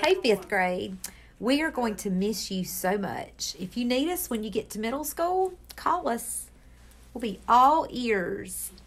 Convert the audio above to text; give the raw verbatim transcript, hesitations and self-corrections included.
Hey, fifth grade. We are going to miss you so much. If you need us when you get to middle school, call us. We'll be all ears.